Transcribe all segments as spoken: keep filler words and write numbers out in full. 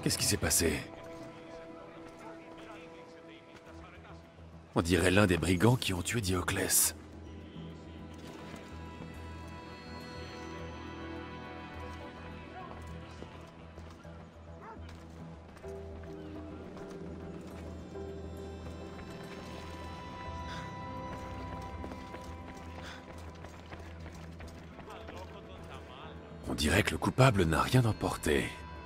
Qu'est-ce qui s'est passé? On dirait l'un des brigands qui ont tué Dioclès. On dirait que le coupable n'a rien emporté.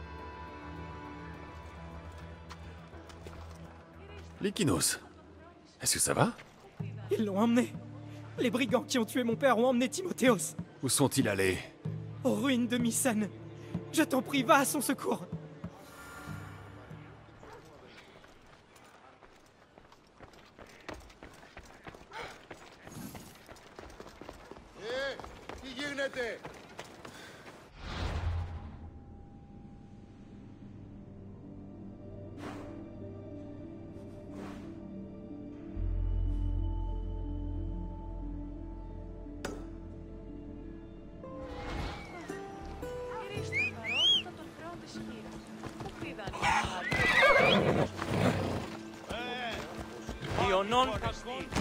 Lykinos, est-ce que ça va? Ils l'ont emmené. Les brigands qui ont tué mon père ont emmené Timothéos. Où sont-ils allés? Aux ruines de Mycène. Je t'en prie, va à son secours. Τι γίνεται? Ιωνών καστή.